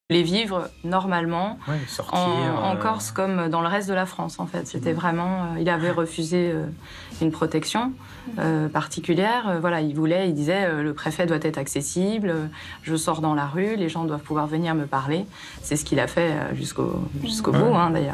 Les vivre normalement Ouais, sortir, en Corse comme dans le reste de la France en fait. C'était vraiment, il avait refusé une protection particulière. Voilà, il disait le préfet doit être accessible, je sors dans la rue, les gens doivent pouvoir venir me parler. C'est ce qu'il a fait jusqu'au bout d'ailleurs.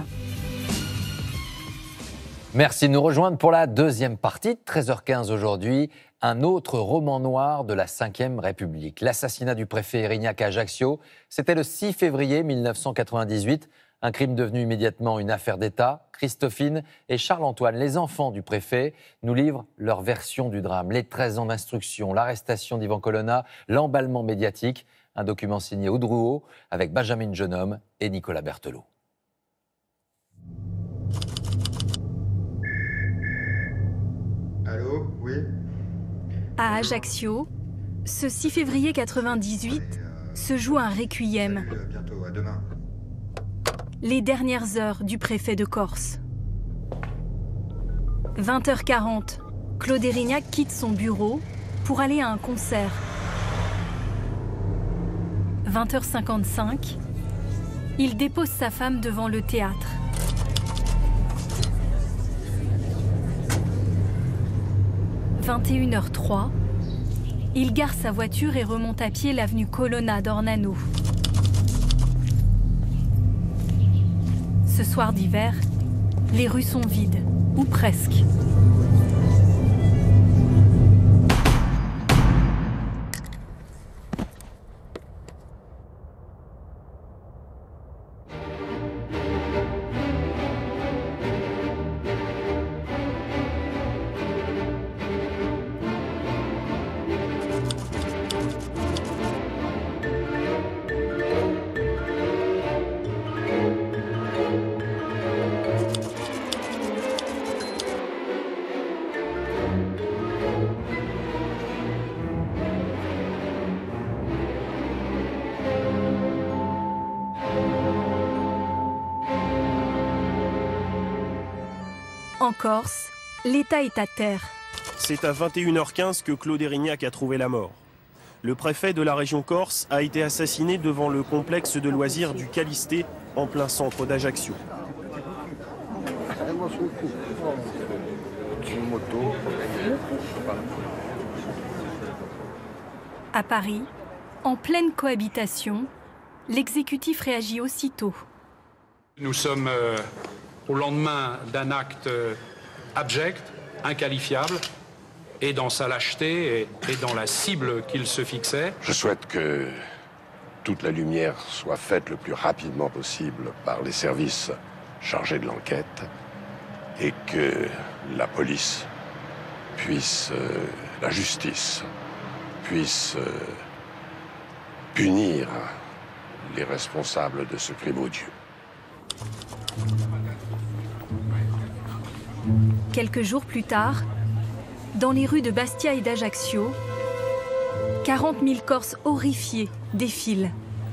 Merci de nous rejoindre pour la deuxième partie, 13h15 aujourd'hui. Un autre roman noir de la Ve République. L'assassinat du préfet Erignac à Ajaccio, c'était le 6 février 1998. Un crime devenu immédiatement une affaire d'État. Christophine et Charles-Antoine, les enfants du préfet, nous livrent leur version du drame. Les 13 ans d'instruction, l'arrestation d'Ivan Colonna, l'emballement médiatique. Un document signé Aude Rouault avec Benjamin Jeunhomme et Nicolas Berthelot. Allô, oui. À Ajaccio, ce 6 février 98, se joue un requiem. Bientôt, à demain. Les dernières heures du préfet de Corse. 20h40, Claude Erignac quitte son bureau pour aller à un concert. 20h55, il dépose sa femme devant le théâtre. 21h03, il gare sa voiture et remonte à pied l'avenue Colonna d'Ornano. Ce soir d'hiver, les rues sont vides, ou presque. En Corse, l'État est à terre. C'est à 21h15 que Claude Erignac a trouvé la mort. Le préfet de la région Corse a été assassiné devant le complexe de loisirs du Calisté, en plein centre d'Ajaccio. À Paris, en pleine cohabitation, l'exécutif réagit aussitôt. Nous sommes au lendemain d'un acte abject, inqualifiable, et dans sa lâcheté et dans la cible qu'il se fixait. Je souhaite que toute la lumière soit faite le plus rapidement possible par les services chargés de l'enquête et que la police puisse, la justice puisse punir les responsables de ce crime odieux. Quelques jours plus tard, dans les rues de Bastia et d'Ajaccio, 40 000 Corses horrifiés défilent.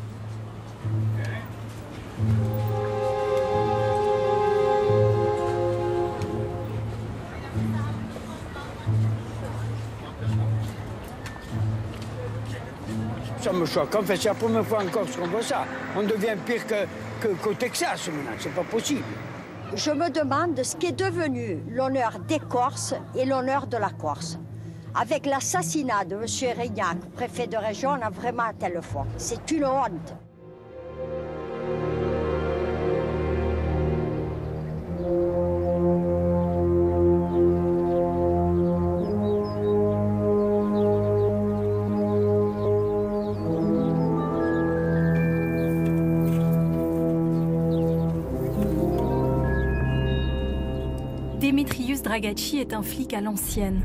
Ça me choque. En fait, c'est la première fois en Corse qu'on voit ça. On devient pire qu'au Texas maintenant. C'est pas possible. Je me demande ce qu'est devenu l'honneur des Corses et l'honneur de la Corse. Avec l'assassinat de M. Erignac, préfet de région, on a vraiment atteint le fond. C'est une honte. Démétrius Dragacci est un flic à l'ancienne.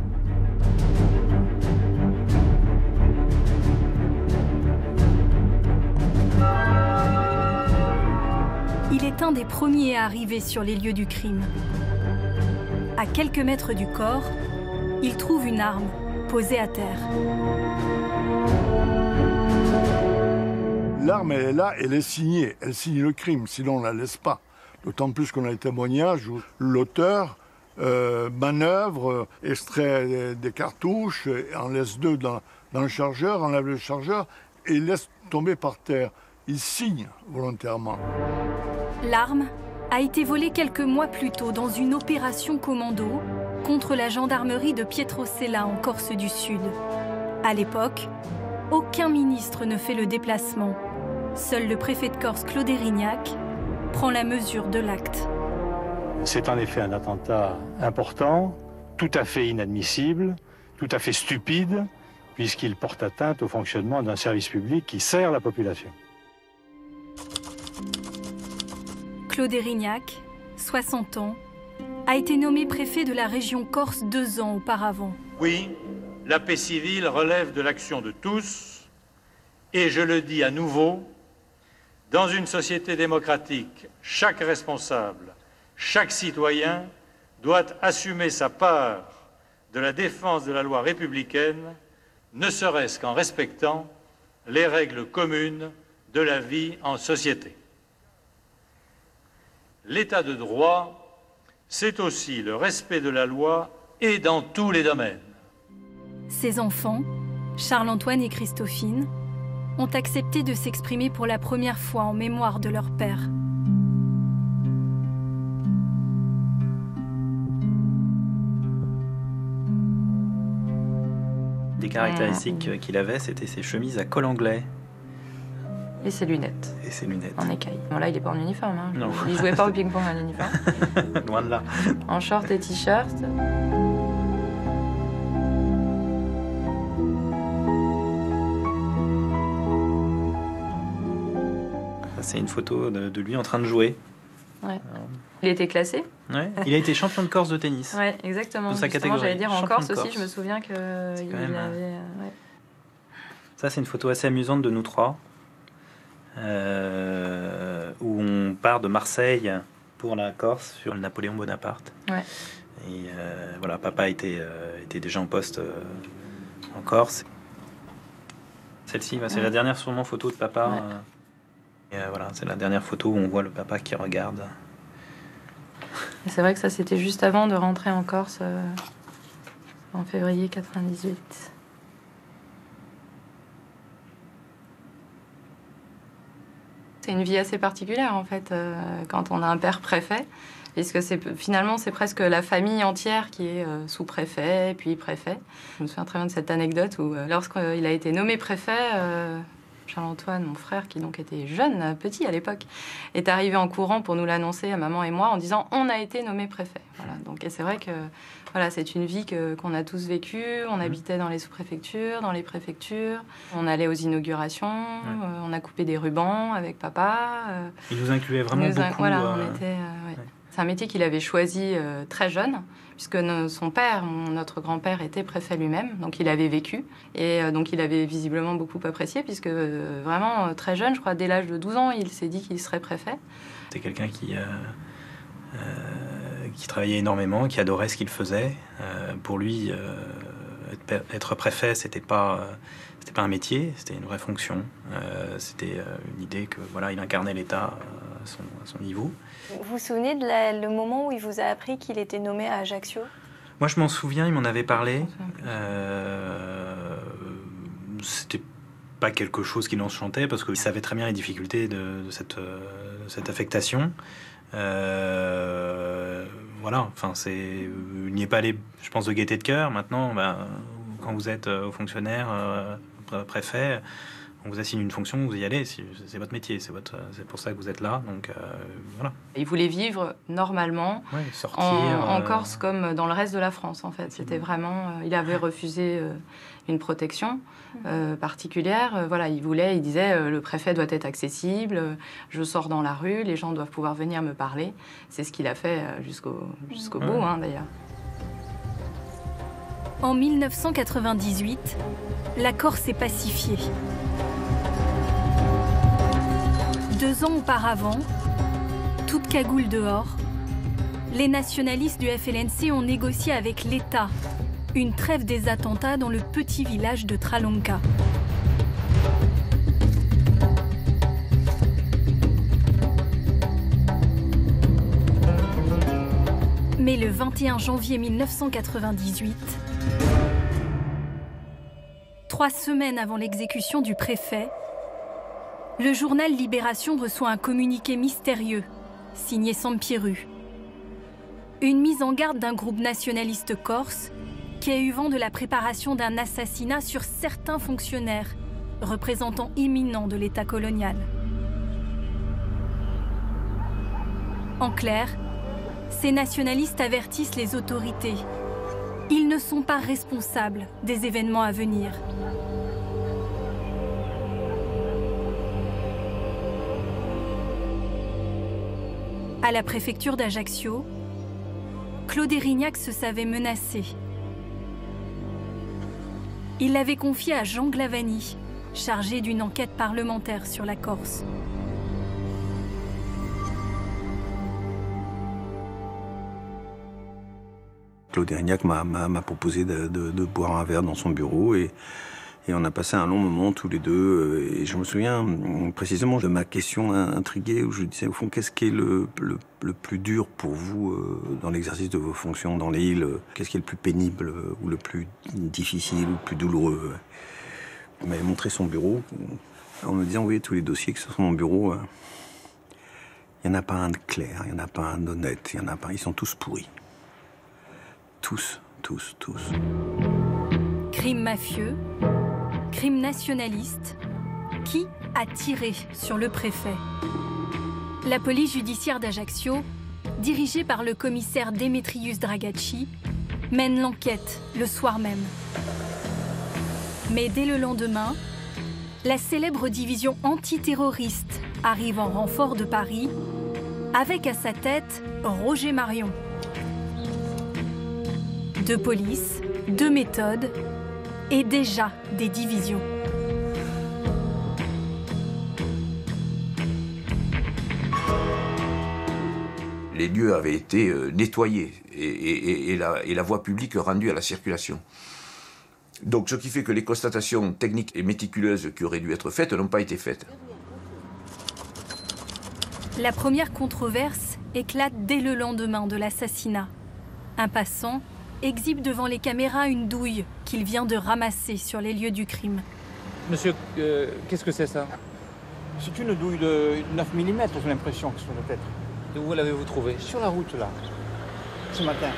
Il est un des premiers à arriver sur les lieux du crime. À quelques mètres du corps, il trouve une arme posée à terre. L'arme, elle est là, elle est signée. Elle signe le crime, sinon on ne la laisse pas. D'autant plus qu'on a les témoignages où l'auteur manœuvre, extrait des cartouches, en laisse deux dans le chargeur, enlève le chargeur et laisse tomber par terre il signe volontairement. L'arme a été volée quelques mois plus tôt dans une opération commando contre la gendarmerie de Pietrosella en Corse du Sud. À l'époque, aucun ministre ne fait le déplacement. Seul le préfet de Corse, Claude Erignac, prend la mesure de l'acte. C'est en effet un attentat important, tout à fait inadmissible, tout à fait stupide, puisqu'il porte atteinte au fonctionnement d'un service public qui sert la population. Claude Erignac, 60 ans, a été nommé préfet de la région Corse 2 ans auparavant. Oui, la paix civile relève de l'action de tous, et je le dis à nouveau, dans une société démocratique, chaque responsable, chaque citoyen doit assumer sa part de la défense de la loi républicaine, ne serait-ce qu'en respectant les règles communes de la vie en société. L'état de droit, c'est aussi le respect de la loi et dans tous les domaines. Ses enfants, Charles-Antoine et Christophine, ont accepté de s'exprimer pour la première fois en mémoire de leur père. Des caractéristiques qu'il avait, c'était ses chemises à col anglais. Et ses lunettes. Et ses lunettes. En écaille. Bon là, il n'est pas en uniforme. Hein. Non. Il jouait pas au ping-pong en uniforme. Loin de là. En short et t-shirt. C'est une photo de lui en train de jouer. Ouais. Il était classé. Ouais. Il a été champion de Corse de tennis. Ouais, exactement. Dans sa catégorie. J'allais dire en Champion Corse de aussi, je me souviens qu'il avait... Ouais. Ça, c'est une photo assez amusante de nous trois, où on part de Marseille pour la Corse sur le Napoléon Bonaparte. Ouais. Et voilà, papa était déjà en poste en Corse. Celle-ci, c'est la dernière sûrement photo de papa. Ouais. Voilà, c'est la dernière photo où on voit le papa qui regarde. C'est vrai que ça, c'était juste avant de rentrer en Corse en février 98. C'est une vie assez particulière, en fait, quand on a un père préfet, puisque finalement, c'est presque la famille entière qui est sous-préfet, puis préfet. Je me souviens très bien de cette anecdote où, lorsqu'il a été nommé préfet, Charles-Antoine, mon frère, qui donc était jeune, petit à l'époque, est arrivé en courant pour nous l'annoncer à maman et moi en disant « on a été nommé préfet ». Voilà, donc, et c'est vrai que voilà, c'est une vie qu'on a tous vécue. On habitait dans les sous-préfectures, dans les préfectures. On allait aux inaugurations, on a coupé des rubans avec papa. Il nous incluait vraiment beaucoup. Voilà, on était... Ouais. C'est un métier qu'il avait choisi très jeune, puisque son père, notre grand-père, était préfet lui-même, donc il avait vécu. Et donc il avait visiblement beaucoup apprécié, puisque vraiment très jeune, je crois, dès l'âge de 12 ans, il s'est dit qu'il serait préfet. C'est quelqu'un qui travaillait énormément, qui adorait ce qu'il faisait. Pour lui, être préfet, c'était pas un métier, c'était une vraie fonction. C'était une idée que voilà, il incarnait l'État à son niveau. Vous vous souvenez de le moment où il vous a appris qu'il était nommé à Ajaccio? Moi, je m'en souviens, il m'en avait parlé. C'était pas quelque chose qui l'enchantait, parce qu'il savait très bien les difficultés de cette affectation. Voilà, enfin, il n'y est pas allé, je pense, de gaieté de cœur. Maintenant, quand vous êtes fonctionnaire, préfet, on vous assigne une fonction, vous y allez, c'est votre métier, c'est pour ça que vous êtes là, donc voilà. Il voulait vivre normalement, sortir, en Corse comme dans le reste de la France, en fait. C'était vraiment... il avait refusé une protection particulière. Voilà, il disait, le préfet doit être accessible, je sors dans la rue, les gens doivent pouvoir venir me parler. C'est ce qu'il a fait jusqu'au bout, hein, d'ailleurs. En 1998, la Corse est pacifiée. 2 ans auparavant, toute cagoule dehors, les nationalistes du FLNC ont négocié avec l'État une trêve des attentats dans le petit village de Tralonca. Mais le 21 janvier 1998, 3 semaines avant l'exécution du préfet, le journal Libération reçoit un communiqué mystérieux, signé Sampiru. Une mise en garde d'un groupe nationaliste corse qui a eu vent de la préparation d'un assassinat sur certains fonctionnaires, représentants imminents de l'État colonial. En clair, ces nationalistes avertissent les autorités. Ils ne sont pas responsables des événements à venir. À la préfecture d'Ajaccio, Claude Érignac se savait menacé. Il l'avait confié à Jean Glavany, chargé d'une enquête parlementaire sur la Corse. Claude Érignac m'a proposé de boire un verre dans son bureau et on a passé un long moment tous les deux. Et je me souviens précisément de ma question intriguée où je disais au fond qu'est-ce qui est le plus dur pour vous dans l'exercice de vos fonctions dans l'île? Qu'est-ce qui est le plus pénible ou le plus difficile ou le plus douloureux? Il m'avait montré son bureau en me disant oui, tous les dossiers qui sont sur mon bureau, il n'y en a pas un de clair, il n'y en a pas un d'honnête, il y en a pas, ils sont tous pourris. Tous. Crime mafieux, crime nationaliste, qui a tiré sur le préfet? La police judiciaire d'Ajaccio, dirigée par le commissaire Demetrius Dragacci, mène l'enquête le soir même. Mais dès le lendemain, la célèbre division antiterroriste arrive en renfort de Paris, avec à sa tête Roger Marion. 2 polices, 2 méthodes et déjà des divisions. Les lieux avaient été nettoyés et la voie publique rendue à la circulation. Donc ce qui fait que les constatations techniques et méticuleuses qui auraient dû être faites n'ont pas été faites. La première controverse éclate dès le lendemain de l'assassinat. Un passant exhibe devant les caméras une douille qu'il vient de ramasser sur les lieux du crime. Monsieur, qu'est-ce que c'est ça? C'est une douille de 9 mm, j'ai l'impression que sur la tête. Et où l'avez-vous trouvée? Sur la route, là, ce matin.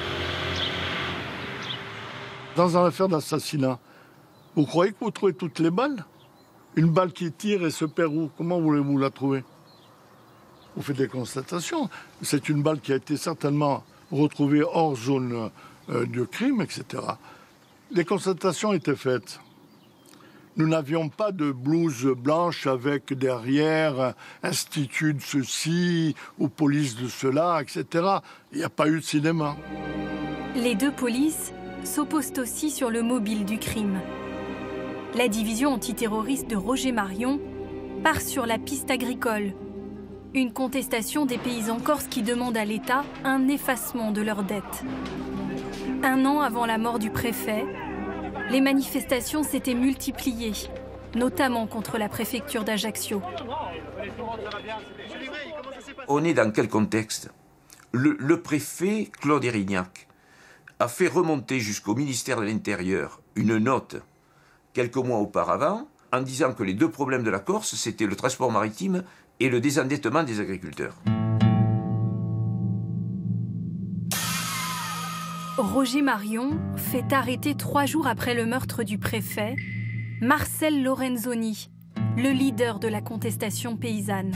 Dans une affaire d'assassinat, vous croyez que vous trouvez toutes les balles? Une balle qui tire et se perd où? Comment voulez-vous la trouver? Vous faites des constatations. C'est une balle qui a été certainement retrouvée hors zone de crime, etc. Les constatations étaient faites. Nous n'avions pas de blouse blanche avec derrière institut de ceci ou police de cela, etc. Il n'y a pas eu de cinéma. Les 2 polices s'opposent aussi sur le mobile du crime. La division antiterroriste de Roger Marion part sur la piste agricole. Une contestation des paysans corses qui demandent à l'État un effacement de leurs dettes. 1 an avant la mort du préfet, les manifestations s'étaient multipliées, notamment contre la préfecture d'Ajaccio. On est dans quel contexte? Le préfet, Claude Érignac, a fait remonter jusqu'au ministère de l'Intérieur une note quelques mois auparavant en disant que les 2 problèmes de la Corse, c'était le transport maritime et le désendettement des agriculteurs. Roger Marion fait arrêter 3 jours après le meurtre du préfet Marcel Lorenzoni, le leader de la contestation paysanne.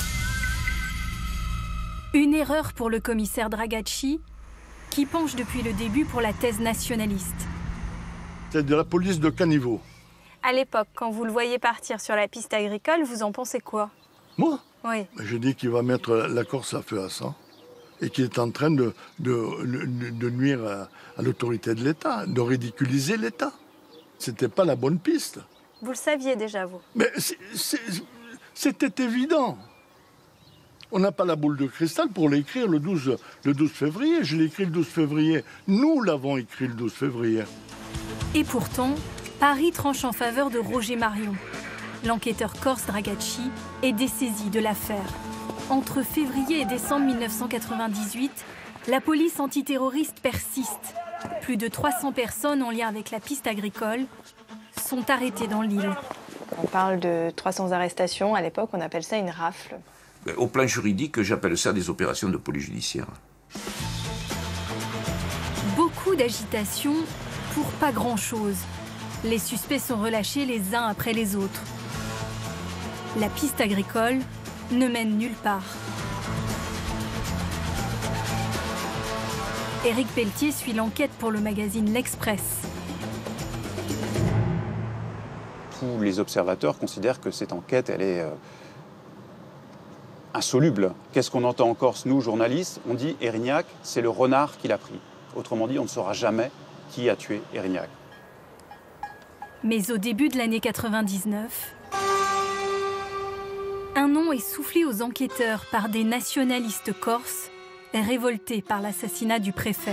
Une erreur pour le commissaire Dragacci, qui penche depuis le début pour la thèse nationaliste. C'est de la police de caniveau. À l'époque, quand vous le voyez partir sur la piste agricole, vous en pensez quoi? Moi? Oui. Je dis qu'il va mettre la Corse à feu à sang et qu'il est en train de nuire à l'autorité de l'État, de ridiculiser l'État. C'était pas la bonne piste. Vous le saviez déjà, vous? Mais c'était évident. On n'a pas la boule de cristal pour l'écrire le 12 février. Je l'ai écrit le 12 février. Nous l'avons écrit le 12 février. Et pourtant, Paris tranche en faveur de Roger Marion. L'enquêteur corse Dragacci est dessaisi de l'affaire. Entre février et décembre 1998, la police antiterroriste persiste. Plus de 300 personnes en lien avec la piste agricole sont arrêtées dans l'île. On parle de 300 arrestations. À l'époque, on appelle ça une rafle. Au plan juridique, j'appelle ça des opérations de police judiciaire. Beaucoup d'agitation pour pas grand-chose. Les suspects sont relâchés les uns après les autres. La piste agricole ne mène nulle part. Éric Pelletier suit l'enquête pour le magazine L'Express. Tous les observateurs considèrent que cette enquête, elle est insoluble. Qu'est-ce qu'on entend en Corse, nous, journalistes? On dit Erignac, c'est le renard qui l'a pris. Autrement dit, on ne saura jamais qui a tué Erignac. Mais au début de l'année 99, un nom est soufflé aux enquêteurs par des nationalistes corses révoltés par l'assassinat du préfet.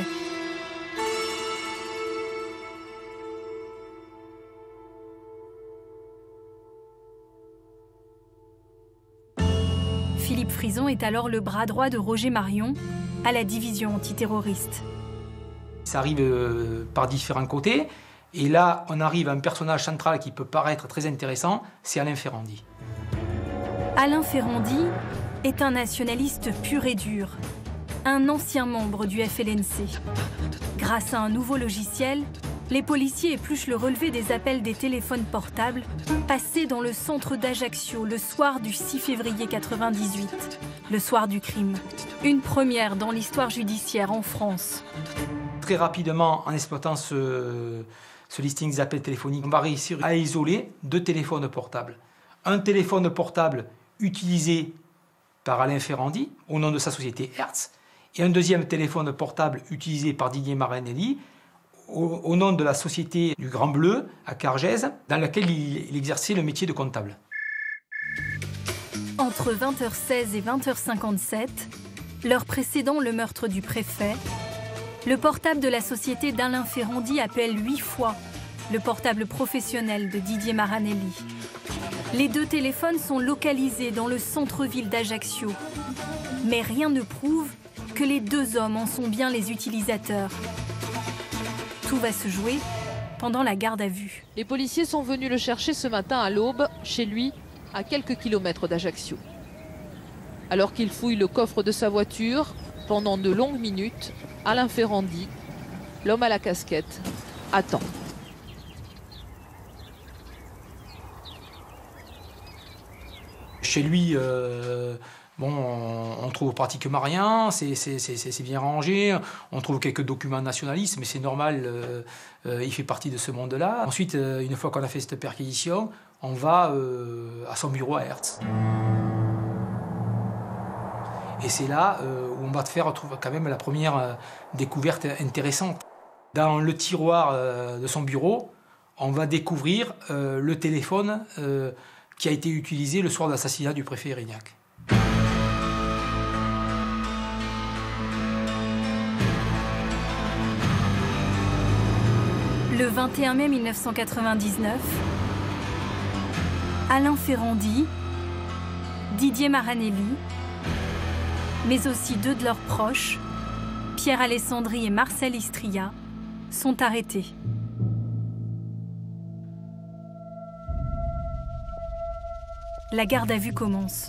Philippe Frison est alors le bras droit de Roger Marion à la division antiterroriste. Ça arrive par différents côtés. Et là, on arrive à un personnage central qui peut paraître très intéressant, c'est Alain Ferrandi. Alain Ferrandi est un nationaliste pur et dur, un ancien membre du FLNC. Grâce à un nouveau logiciel, les policiers épluchent le relevé des appels des téléphones portables passés dans le centre d'Ajaccio le soir du 6 février 98, le soir du crime. Une première dans l'histoire judiciaire en France. Très rapidement, en exploitant ce listing des appels téléphoniques, on va réussir à isoler 2 téléphones portables. Un téléphone portable utilisé par Alain Ferrandi, au nom de sa société Hertz, et un deuxième téléphone portable utilisé par Didier Marinelli, au nom de la société du Grand Bleu, à Cargèse, dans laquelle il exerçait le métier de comptable. Entre 20h16 et 20h57, l'heure précédant le meurtre du préfet, le portable de la société d'Alain Ferrandi appelle 8 fois le portable professionnel de Didier Marinelli. Les 2 téléphones sont localisés dans le centre-ville d'Ajaccio. Mais rien ne prouve que les 2 hommes en sont bien les utilisateurs. Tout va se jouer pendant la garde à vue. Les policiers sont venus le chercher ce matin à l'aube, chez lui, à quelques kilomètres d'Ajaccio. Alors qu'il fouille le coffre de sa voiture, pendant de longues minutes, Alain Ferrandi, l'homme à la casquette, attend. Chez lui, on trouve pratiquement rien, c'est bien rangé, on trouve quelques documents nationalistes, mais c'est normal, il fait partie de ce monde-là. Ensuite, une fois qu'on a fait cette perquisition, on va à son bureau à Hertz. Et c'est là où on va faire quand même la première découverte intéressante. Dans le tiroir de son bureau, on va découvrir le téléphone qui a été utilisé le soir de l'assassinat du préfet Erignac. Le 21 mai 1999, Alain Ferrandi, Didier Marinelli, mais aussi 2 de leurs proches, Pierre Alessandri et Marcel Istria, sont arrêtés. La garde à vue commence.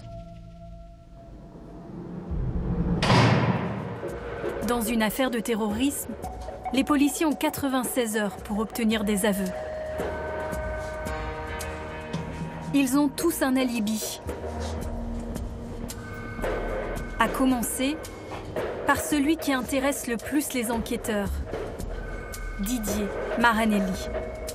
Dans une affaire de terrorisme, les policiers ont 96 heures pour obtenir des aveux. Ils ont tous un alibi. À commencer par celui qui intéresse le plus les enquêteurs, Didier Marinelli.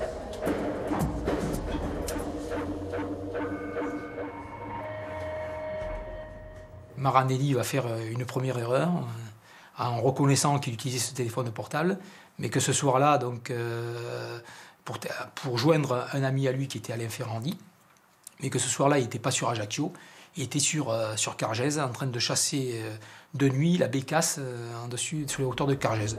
Marinelli va faire une première erreur en reconnaissant qu'il utilisait ce téléphone portable, mais que ce soir-là, donc, pour joindre un ami à lui qui était Alain Ferrandi, mais que ce soir-là, il n'était pas sur Ajaccio, il était sur Cargèse, en train de chasser de nuit la bécasse en dessus, sur les hauteurs de Cargèse.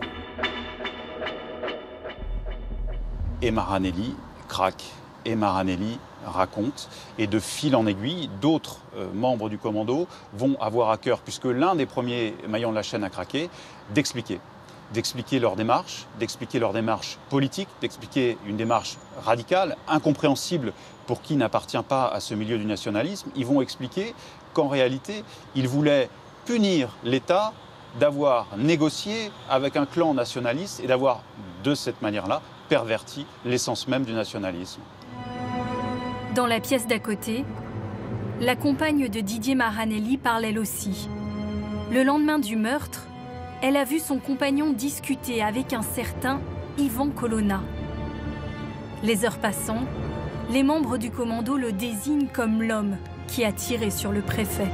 Et Marinelli craque, et Marinelli raconte, et de fil en aiguille, d'autres membres du commando vont avoir à cœur, puisque l'un des premiers maillons de la chaîne a craqué, d'expliquer. d'expliquer leur démarche politique, d'expliquer une démarche radicale, incompréhensible pour qui n'appartient pas à ce milieu du nationalisme. Ils vont expliquer qu'en réalité, ils voulaient punir l'État d'avoir négocié avec un clan nationaliste et d'avoir, de cette manière-là, perverti l'essence même du nationalisme. Dans la pièce d'à côté, la compagne de Didier Maranelli parle elle aussi. Le lendemain du meurtre, elle a vu son compagnon discuter avec un certain Ivan Colonna. Les heures passant, les membres du commando le désignent comme l'homme qui a tiré sur le préfet.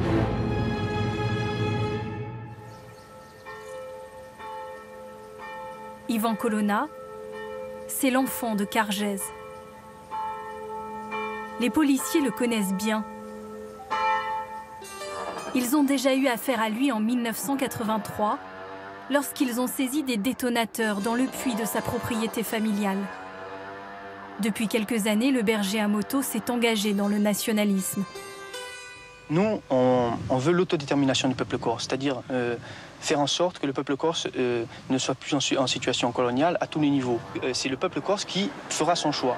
Ivan Colonna, c'est l'enfant de Cargèse. Les policiers le connaissent bien. Ils ont déjà eu affaire à lui en 1983, lorsqu'ils ont saisi des détonateurs dans le puits de sa propriété familiale. Depuis quelques années, le berger à moto s'est engagé dans le nationalisme. Nous, on veut l'autodétermination du peuple corse, c'est-à-dire faire en sorte que le peuple corse ne soit plus en situation coloniale à tous les niveaux. C'est le peuple corse qui fera son choix.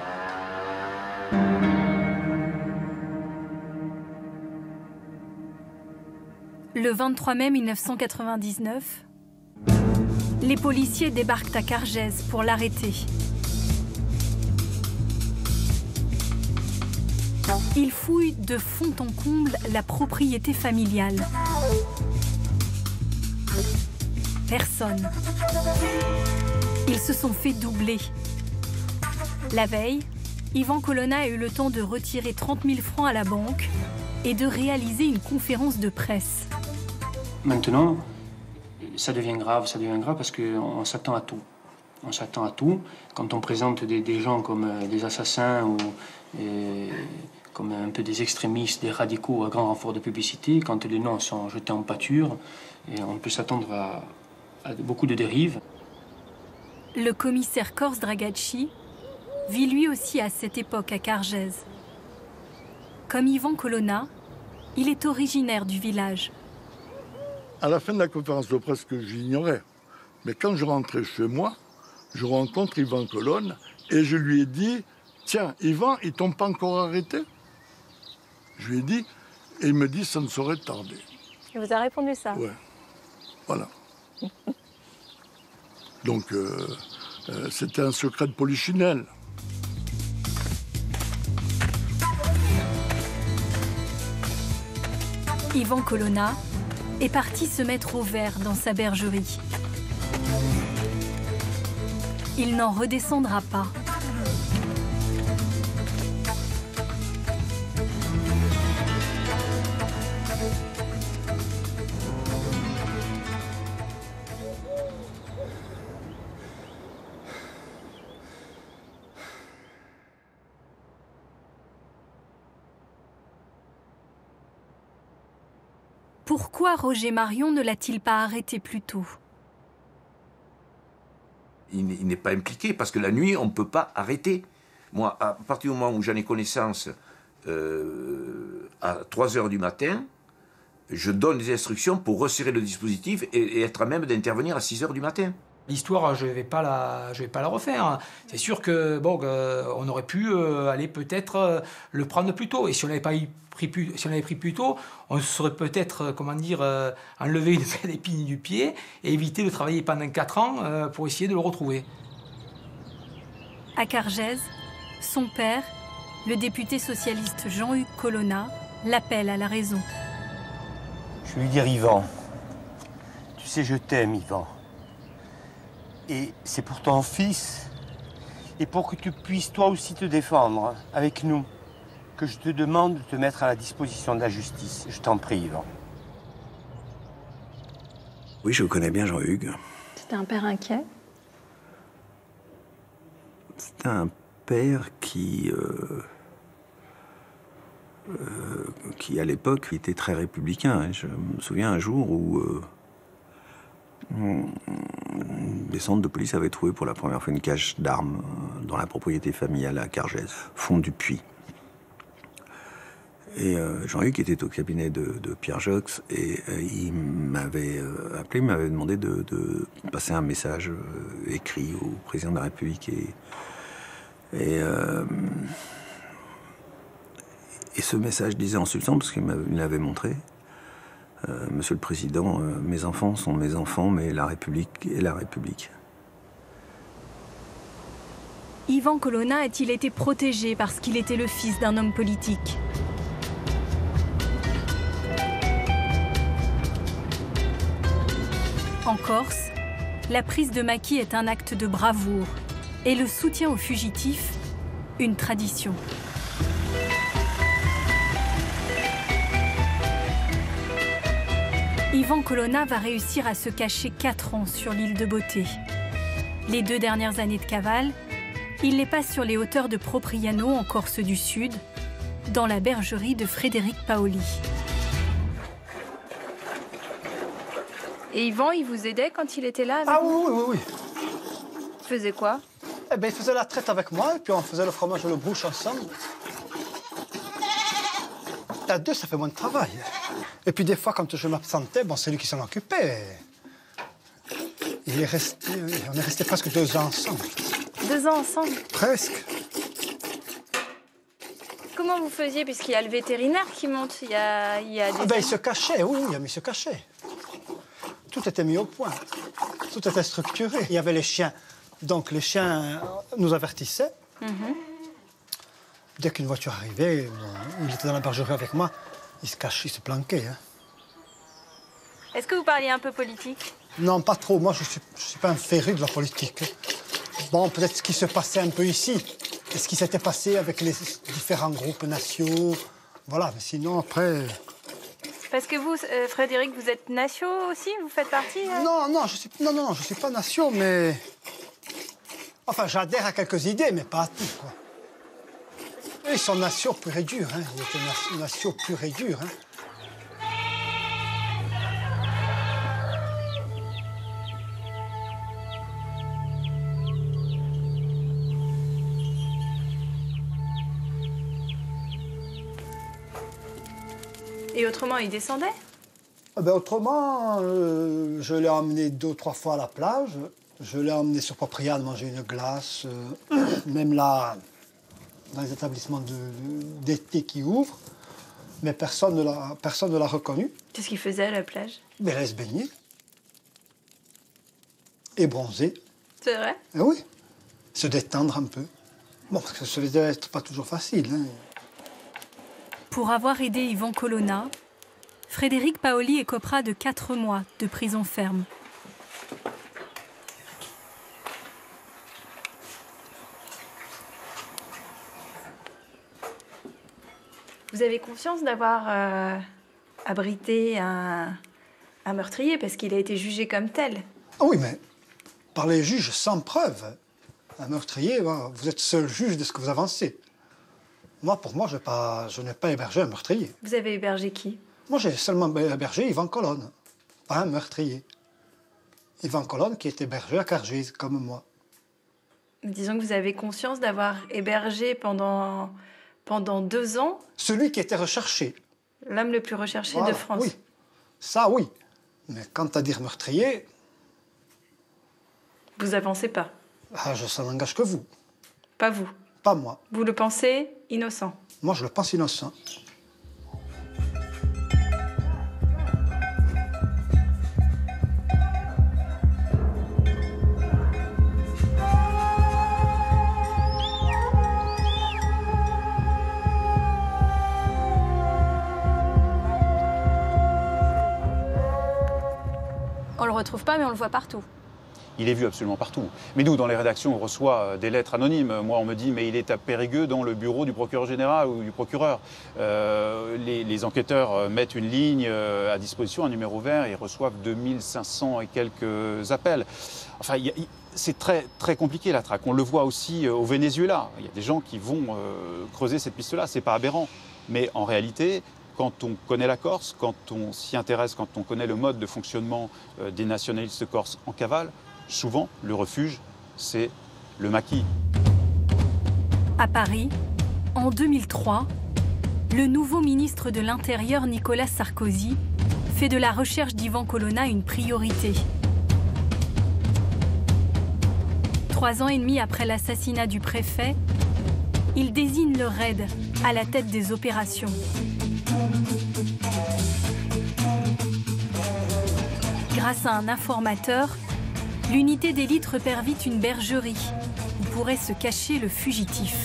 Le 23 mai 1999, les policiers débarquent à Cargèse pour l'arrêter. Ils fouillent de fond en comble la propriété familiale. Personne. Ils se sont fait doubler. La veille, Ivan Colonna a eu le temps de retirer 30 000 francs à la banque et de réaliser une conférence de presse. Maintenant, ça devient grave parce qu'on s'attend à tout. On s'attend à tout. Quand on présente des gens comme des assassins ou comme un peu des extrémistes, des radicaux à grand renfort de publicité, quand les noms sont jetés en pâture, et on peut s'attendre à beaucoup de dérives. Le commissaire corse Dragacci vit lui aussi à cette époque à Cargèse. Comme Ivan Colonna, il est originaire du village. À la fin de la conférence de presse que j'ignorais, mais quand je rentrais chez moi, je rencontre Ivan Colonna et je lui ai dit « Tiens, Ivan, ils t'ont pas encore arrêté ?» Je lui ai dit, et il me dit « Ça ne saurait tarder. » Il vous a répondu ça? Ouais, voilà. Donc, c'était un secret de polichinelle. Ivan Colonna est parti se mettre au vert dans sa bergerie. Il n'en redescendra pas. Pourquoi Roger Marion ne l'a-t-il pas arrêté plus tôt? Il n'est pas impliqué parce que la nuit, on ne peut pas arrêter. Moi, à partir du moment où j'en ai connaissance à 3 h du matin, je donne des instructions pour resserrer le dispositif et être à même d'intervenir à 6 h du matin. L'histoire, je vais pas la refaire. C'est sûr que bon, on aurait pu aller peut-être le prendre plus tôt. Et si on l'avait pris plus tôt, on serait peut-être, enlevé une épine du pied et éviter de travailler pendant 4 ans pour essayer de le retrouver. À Cargèse, son père, le député socialiste Jean-Hugues Colonna, l'appelle à la raison. Je vais lui dire, Ivan, tu sais, je t'aime, Ivan. Et c'est pour ton fils, et pour que tu puisses toi aussi te défendre avec nous, que je te demande de te mettre à la disposition de la justice. Je t'en prie, Ivan. Oui, je connais bien Jean-Hugues. C'était un père inquiet? C'était un père qui à l'époque, était très républicain. Je me souviens un jour où des centres de police avaient trouvé pour la première fois une cache d'armes dans la propriété familiale à Cargèse, fond du puits. Et Jean-Luc était au cabinet de Pierre Jox et il m'avait appelé, il m'avait demandé de passer un message écrit au président de la République. Et ce message disait en substance, parce qu'il me l'avait montré, Monsieur le Président, mes enfants sont mes enfants, mais la République est la République. Ivan Colonna a-t-il été protégé parce qu'il était le fils d'un homme politique? En Corse, la prise de maquis est un acte de bravoure et le soutien aux fugitifs, une tradition. Ivan Colonna va réussir à se cacher 4 ans sur l'île de Beauté. Les 2 dernières années de cavale, il les passe sur les hauteurs de Propriano en Corse du Sud, dans la bergerie de Frédéric Paoli. Et Ivan, il vous aidait quand il était là avec oui. Il faisait quoi? Eh ben, il faisait la traite avec moi, et puis on faisait le fromage et le bouche ensemble. À 2, ça fait moins de travail. Et puis des fois, quand je m'absentais, bon, c'est lui qui s'en occupait. On est resté presque 2 ans ensemble. 2 ans ensemble? Presque. Comment vous faisiez, puisqu'il y a le vétérinaire qui monte, il y a des... Il se cachait, oui, il se cachait. Tout était mis au point, tout était structuré. Il y avait les chiens, donc les chiens nous avertissaient. Dès qu'une voiture arrivait, il était dans la bergerie avec moi, il se cachait, il se planquait. Hein. Est-ce que vous parliez un peu politique? Non, pas trop. Moi, je suis pas un féru de la politique. Bon, peut-être ce qui se passait un peu ici, et ce qui s'était passé avec les différents groupes nationaux. Voilà, mais sinon, après... Parce que vous, Frédéric, vous êtes nation aussi? Vous faites partie Non, je suis pas nation, mais... Enfin, j'adhère à quelques idées, mais pas à tout, quoi. Ils sont nation pure et dure, hein. Ils étaient nation pure et dure, hein. Et autrement, il descendait? Autrement, je l'ai emmené 2 ou 3 fois à la plage. Je l'ai emmené sur Propriano manger une glace. Même là, dans les établissements d'été qui ouvrent. Mais personne ne l'a reconnu. Qu'est-ce qu'il faisait à la plage? Il allait se baigner. Et bronzer. C'est vrai? Et oui. Se détendre un peu. Bon, parce que ça devait être pas toujours facile, hein. Pour avoir aidé Ivan Colonna, Frédéric Paoli écopera de 4 mois de prison ferme. Vous avez conscience d'avoir abrité un meurtrier parce qu'il a été jugé comme tel? Oui, mais par les juges sans preuve. Un meurtrier, vous êtes seul juge de ce que vous avancez. Moi, pour moi, je n'ai pas hébergé un meurtrier. Vous avez hébergé qui? Moi, j'ai seulement hébergé Ivan Colonna, pas un meurtrier. Ivan Colonna qui est hébergé à Cargèse, comme moi. Disons que vous avez conscience d'avoir hébergé pendant 2 ans... Celui qui était recherché. L'homme le plus recherché de France. Oui, ça oui. Mais quant à dire meurtrier... Vous avancez pas? Ça n'engage que vous. Pas vous? Pas moi. Vous le pensez innocent? Moi, je le pense innocent. On le retrouve pas, mais on le voit partout. Il est vu absolument partout. Mais nous, dans les rédactions, on reçoit des lettres anonymes. Moi, on me dit, mais il est à Périgueux dans le bureau du procureur général ou du procureur. Les enquêteurs mettent une ligne à disposition, un numéro vert, et ils reçoivent 2500 et quelques appels. Enfin, c'est très, très compliqué, la traque. On le voit aussi au Venezuela. Il y a des gens qui vont creuser cette piste-là. C'est pas aberrant. Mais en réalité, quand on connaît la Corse, quand on s'y intéresse, quand on connaît le mode de fonctionnement des nationalistes corses en cavale, souvent, le refuge, c'est le maquis. À Paris, en 2003, le nouveau ministre de l'Intérieur Nicolas Sarkozy fait de la recherche d'Ivan Colonna une priorité. 3 ans et demi après l'assassinat du préfet, il désigne le RAID à la tête des opérations. Grâce à un informateur, l'unité d'élite repère vite une bergerie où pourrait se cacher le fugitif.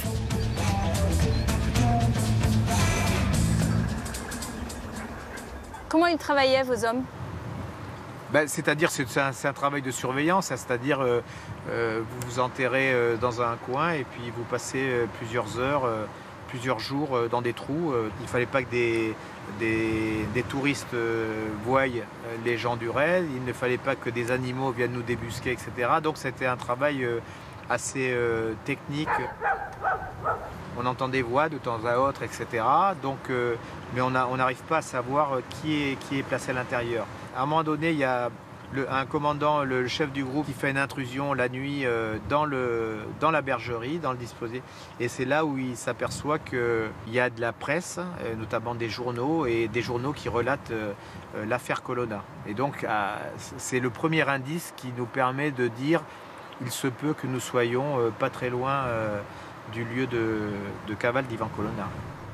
Comment ils travaillaient, vos hommes? C'est-à-dire, c'est un travail de surveillance, c'est-à-dire vous vous enterrez dans un coin et puis vous passez plusieurs heures, plusieurs jours dans des trous. Il ne fallait pas que des touristes voient les gens du raid, il ne fallait pas que des animaux viennent nous débusquer, etc. Donc c'était un travail assez technique. On entend des voix de temps à autre, etc. Donc, mais on n'arrive pas à savoir qui est placé à l'intérieur. À un moment donné, il y a un commandant, le chef du groupe, qui fait une intrusion la nuit dans la bergerie, dans le dispositif. Et c'est là où il s'aperçoit qu'il y a de la presse, notamment des journaux, et des journaux qui relatent l'affaire Colonna. Et donc, c'est le premier indice qui nous permet de dire il se peut que nous soyons pas très loin du lieu de cavale d'Ivan Colonna.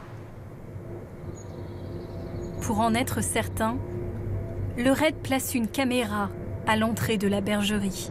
Pour en être certain, le RAID place une caméra à l'entrée de la bergerie.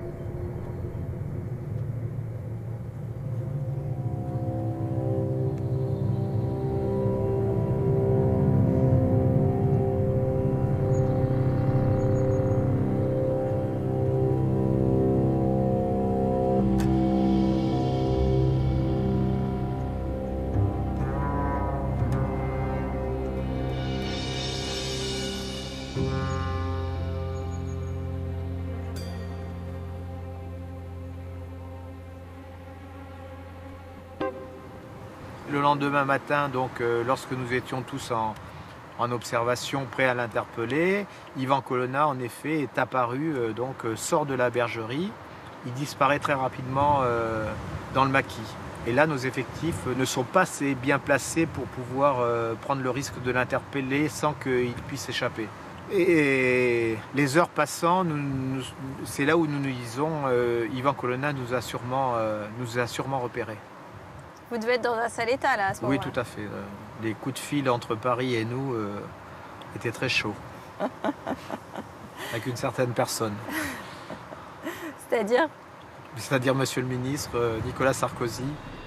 Le lendemain matin, donc, lorsque nous étions tous en observation, prêts à l'interpeller, Ivan Colonna, en effet, est apparu, sort de la bergerie. Il disparaît très rapidement dans le maquis. Et là, nos effectifs ne sont pas assez bien placés pour pouvoir prendre le risque de l'interpeller sans qu'il puisse échapper. Et les heures passant, c'est là où nous nous disons Ivan Colonna nous a sûrement repérés. Vous devez être dans un sale état, là, à ce moment-là. Oui, tout à fait. Les coups de fil entre Paris et nous étaient très chauds. Avec une certaine personne. C'est-à-dire? C'est-à-dire Monsieur le ministre Nicolas Sarkozy.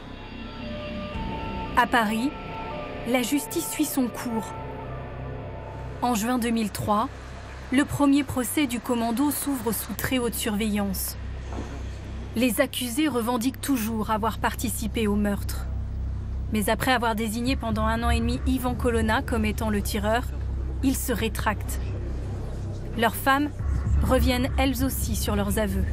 À Paris, la justice suit son cours. En juin 2003, le premier procès du commando s'ouvre sous très haute surveillance. Les accusés revendiquent toujours avoir participé au meurtre. Mais après avoir désigné pendant 1 an et demi Ivan Colonna comme étant le tireur, ils se rétractent. Leurs femmes reviennent elles aussi sur leurs aveux.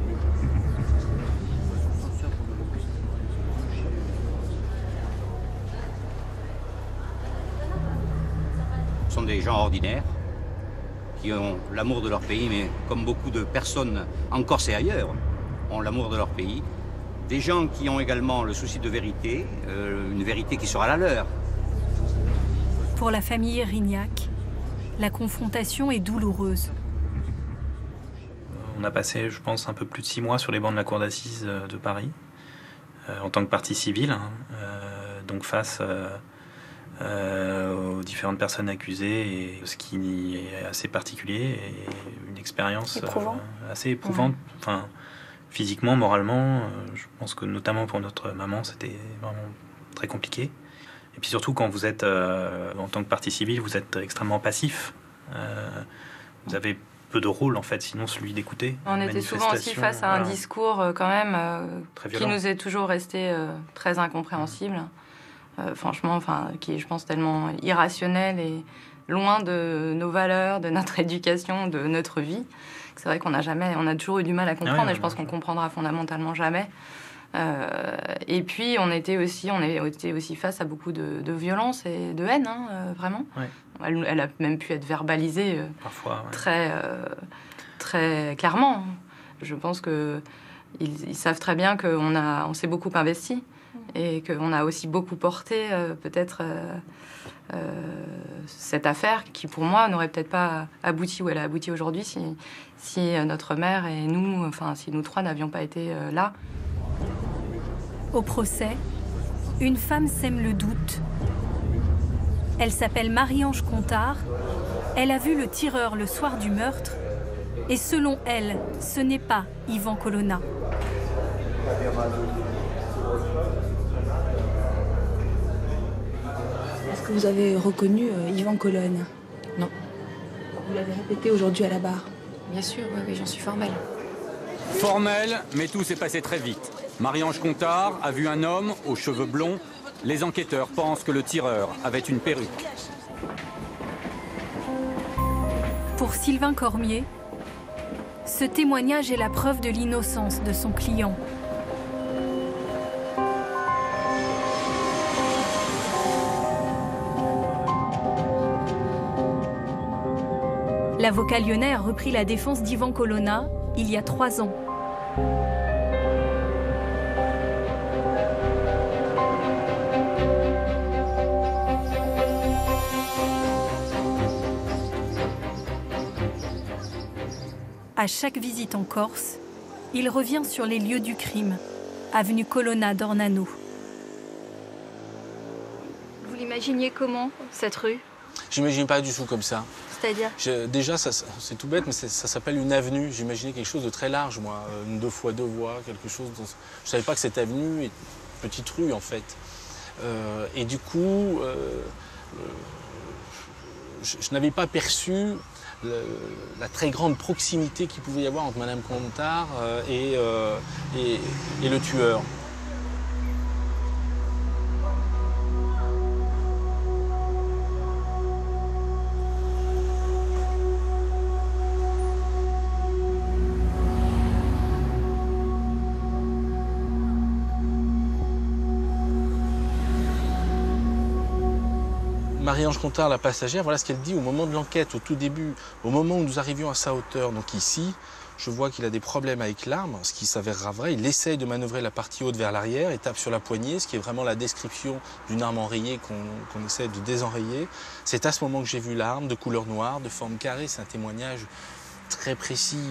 Ce sont des gens ordinaires qui ont l'amour de leur pays, mais comme beaucoup de personnes en Corse et ailleurs, ont l'amour de leur pays. Des gens qui ont également le souci de vérité, une vérité qui sera la leur. Pour la famille Erignac, la confrontation est douloureuse. On a passé, je pense, un peu plus de 6 mois sur les bancs de la cour d'assises de Paris, en tant que partie civile, donc face aux différentes personnes accusées, et ce qui est assez particulier et une expérience assez éprouvante. Enfin, physiquement, moralement, je pense que notamment pour notre maman, c'était vraiment très compliqué. Et puis surtout, quand vous êtes, en tant que partie civile, vous êtes extrêmement passif. Vous avez peu de rôle, en fait, sinon celui d'écouter. On était souvent aussi face à un discours, quand même, qui nous est toujours resté très incompréhensible. Franchement, qui est, je pense, tellement irrationnel et loin de nos valeurs, de notre éducation, de notre vie. C'est vrai qu'on a toujours eu du mal à comprendre, et je pense qu'on comprendra fondamentalement jamais. Et puis on était aussi face à beaucoup de violence et de haine, vraiment. Ouais. Elle a même pu être verbalisée parfois, très clairement. Je pense qu'ils savent très bien qu'on s'est beaucoup investi et qu'on a aussi beaucoup porté, peut-être cette affaire qui, pour moi, n'aurait peut-être pas abouti où elle a abouti aujourd'hui si notre mère et nous, enfin, si nous trois n'avions pas été là. Au procès, une femme sème le doute. Elle s'appelle Marie-Ange Contard. Elle a vu le tireur le soir du meurtre. Et selon elle, ce n'est pas Yvan Colonna. Est-ce que vous avez reconnu Yvan Colonna? Non. Vous l'avez répété aujourd'hui à la barre? Bien sûr, oui, j'en suis formelle. Formelle, mais tout s'est passé très vite. Marie-Ange Contard a vu un homme aux cheveux blonds. Les enquêteurs pensent que le tireur avait une perruque. Pour Sylvain Cormier, ce témoignage est la preuve de l'innocence de son client. L'avocat lyonnais a repris la défense d'Yvan Colonna il y a 3 ans. À chaque visite en Corse, il revient sur les lieux du crime, avenue Colonna d'Ornano. Vous l'imaginiez comment, cette rue? J'imagine pas du tout comme ça. C'est-à-dire? Déjà, c'est tout bête, mais ça s'appelle une avenue. J'imaginais quelque chose de très large, moi. Une 2 fois 2 voies, quelque chose. Je savais pas que cette avenue est une petite rue, en fait. Et du coup, je n'avais pas perçu la très grande proximité qu'il pouvait y avoir entre Madame Contard et le tueur. Marie-Ange Contard, la passagère, voilà ce qu'elle dit au moment de l'enquête, au tout début, au moment où nous arrivions à sa hauteur. Donc ici, je vois qu'il a des problèmes avec l'arme, ce qui s'avérera vrai. Il essaye de manœuvrer la partie haute vers l'arrière et tape sur la poignée, ce qui est vraiment la description d'une arme enrayée qu'on essaie de désenrayer. C'est à ce moment que j'ai vu l'arme, de couleur noire, de forme carrée. C'est un témoignage très précis,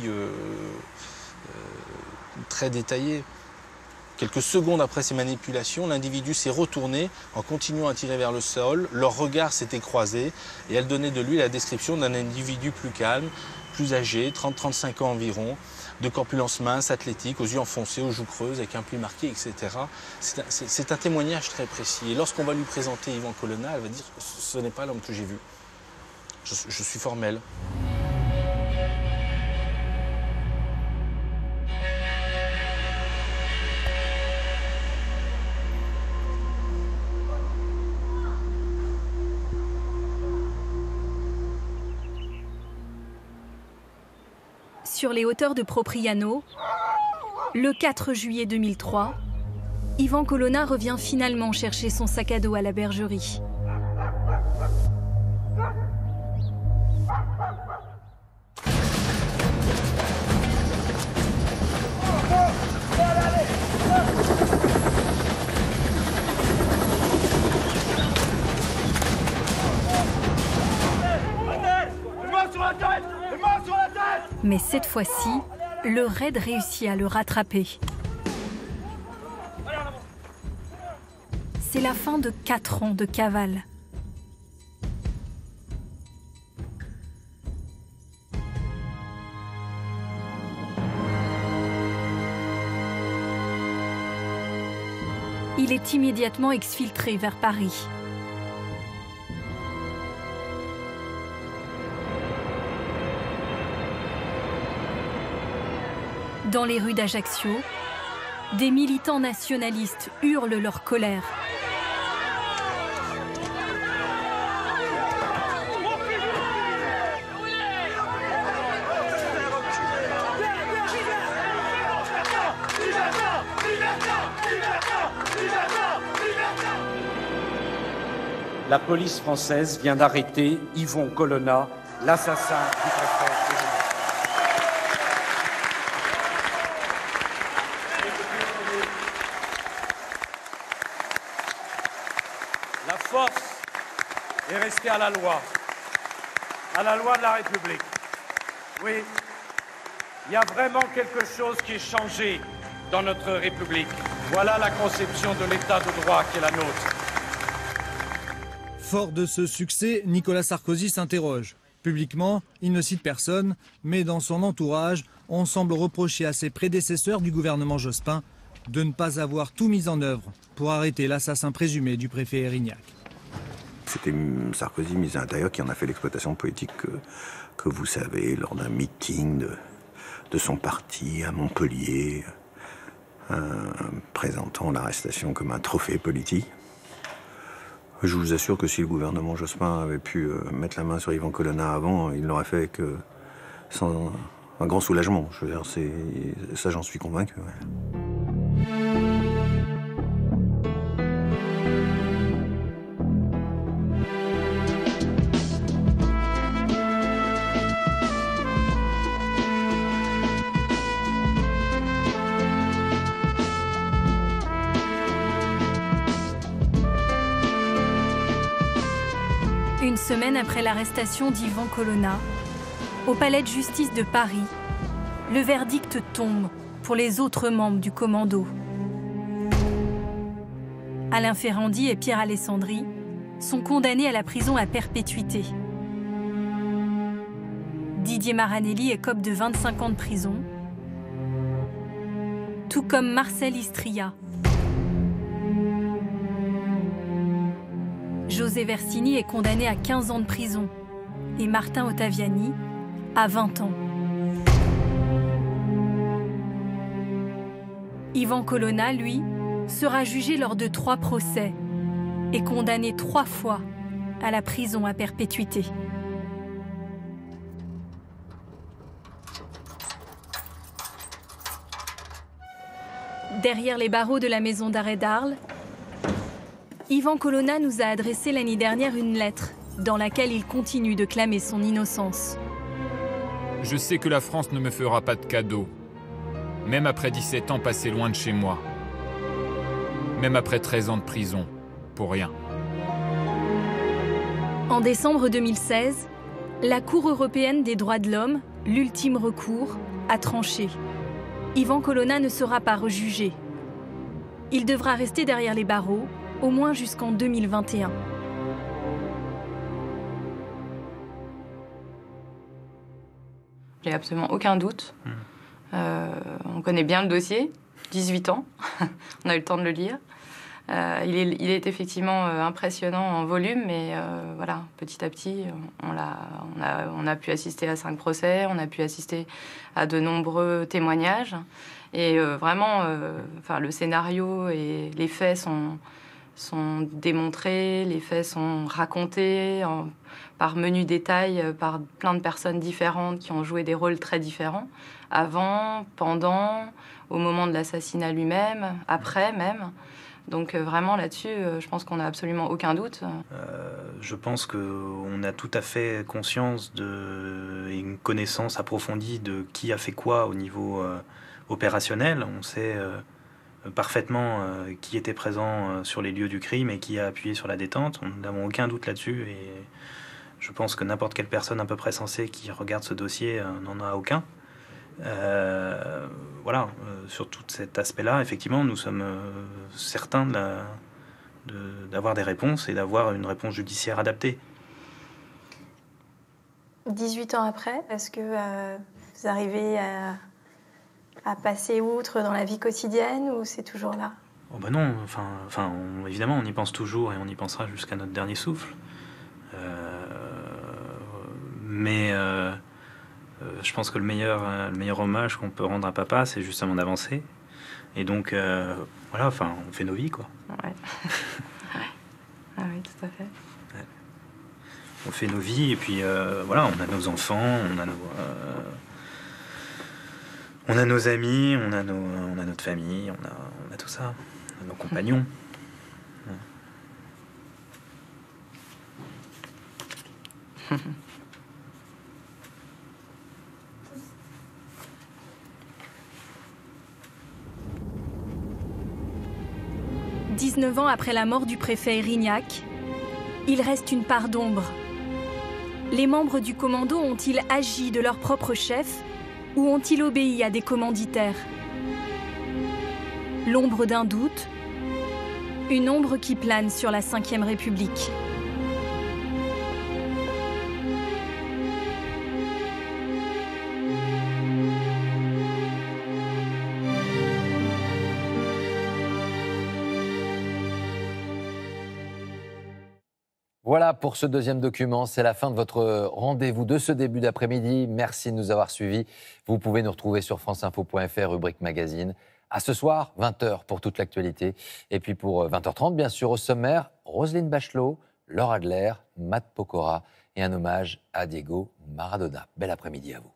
très détaillé. Quelques secondes après ces manipulations, l'individu s'est retourné en continuant à tirer vers le sol. Leurs regards s'étaient croisés et elle donnait de lui la description d'un individu plus calme, plus âgé, 30-35 ans environ, de corpulence mince, athlétique, aux yeux enfoncés, aux joues creuses, avec un pli marqué, etc. C'est un témoignage très précis. Et lorsqu'on va lui présenter Yvan Colonna, elle va dire « ce n'est pas l'homme que j'ai vu. Je suis formelle ». Sur les hauteurs de Propriano, le 4 juillet 2003, Yvan Colonna revient finalement chercher son sac à dos à la bergerie. Mais cette fois-ci, le raid réussit à le rattraper. C'est la fin de 4 ans de cavale. Il est immédiatement exfiltré vers Paris. Dans les rues d'Ajaccio, des militants nationalistes hurlent leur colère. La police française vient d'arrêter Yvan Colonna, l'assassin du préfet. et rester à la loi de la République. Oui, il y a vraiment quelque chose qui est changé dans notre République. Voilà la conception de l'État de droit qui est la nôtre. Fort de ce succès, Nicolas Sarkozy s'interroge. Publiquement, il ne cite personne, mais dans son entourage, on semble reprocher à ses prédécesseurs du gouvernement Jospin de ne pas avoir tout mis en œuvre pour arrêter l'assassin présumé du préfet Erignac. C'était Sarkozy, ministre de l'Intérieur, qui en a fait l'exploitation politique que vous savez, lors d'un meeting de son parti à Montpellier, présentant l'arrestation comme un trophée politique. Je vous assure que si le gouvernement Jospin avait pu mettre la main sur Yvan Colonna avant, il l'aurait fait sans un grand soulagement. Je veux dire, ça, j'en suis convaincu. Ouais. Une semaine après l'arrestation d'Yvan Colonna, au palais de justice de Paris, le verdict tombe pour les autres membres du commando. Alain Ferrandi et Pierre Alessandri sont condamnés à la prison à perpétuité. Didier Maranelli écope de 25 ans de prison, tout comme Marcel Istria. José Versini est condamné à 15 ans de prison et Martin Ottaviani à 20 ans. Yvan Colonna, lui, sera jugé lors de 3 procès et condamné 3 fois à la prison à perpétuité. Derrière les barreaux de la maison d'arrêt d'Arles, Yvan Colonna nous a adressé l'année dernière une lettre dans laquelle il continue de clamer son innocence. Je sais que la France ne me fera pas de cadeau, même après 17 ans passés loin de chez moi, même après 13 ans de prison, pour rien. En décembre 2016, la Cour européenne des droits de l'homme, l'ultime recours, a tranché. Yvan Colonna ne sera pas rejugé. Il devra rester derrière les barreaux, au moins jusqu'en 2021. J'ai absolument aucun doute. On connaît bien le dossier, 18 ans, on a eu le temps de le lire. Il est effectivement impressionnant en volume, mais voilà, petit à petit, on a pu assister à 5 procès, on a pu assister à de nombreux témoignages. Et vraiment, le scénario et les faits sont démontrés, les faits sont racontés par menu détail, par plein de personnes différentes qui ont joué des rôles très différents, avant, pendant, au moment de l'assassinat lui-même, après même. Donc vraiment là-dessus, je pense qu'on n'a absolument aucun doute. Je pense qu'on a tout à fait conscience et une connaissance approfondie de qui a fait quoi au niveau opérationnel. On sait parfaitement qui était présent sur les lieux du crime et qui a appuyé sur la détente. Nous n'avons aucun doute là-dessus et je pense que n'importe quelle personne à peu près sensée qui regarde ce dossier n'en a aucun. Sur tout cet aspect-là, effectivement, nous sommes certains d'avoir des réponses et d'avoir une réponse judiciaire adaptée. 18 ans après, est-ce que vous arrivez à passer outre dans la vie quotidienne ou c'est toujours là? Oh bah non, évidemment, on y pense toujours et on y pensera jusqu'à notre dernier souffle. Mais je pense que le meilleur hommage qu'on peut rendre à papa, c'est justement d'avancer. Et donc, on fait nos vies, quoi. Ouais. Ah oui, tout à fait. Ouais. On fait nos vies et puis, on a nos enfants, on a nos amis, on a notre famille, on a tout ça, on a nos compagnons. Ouais. 19 ans après la mort du préfet Erignac, il reste une part d'ombre. Les membres du commando ont-ils agi de leur propre chef ou ont-ils obéi à des commanditaires? L'ombre d'un doute, une ombre qui plane sur la Ve République. Voilà pour ce deuxième document, c'est la fin de votre rendez-vous de ce début d'après-midi. Merci de nous avoir suivis. Vous pouvez nous retrouver sur franceinfo.fr, rubrique magazine. À ce soir, 20h pour toute l'actualité. Et puis pour 20h30, bien sûr, au sommaire, Roselyne Bachelot, Laure Adler, Matt Pokora et un hommage à Diego Maradona. Bel après-midi à vous.